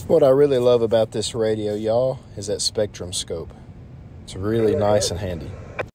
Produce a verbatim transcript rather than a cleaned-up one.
What I really love about this radio, y'all, is that spectrum scope. It's really nice and handy.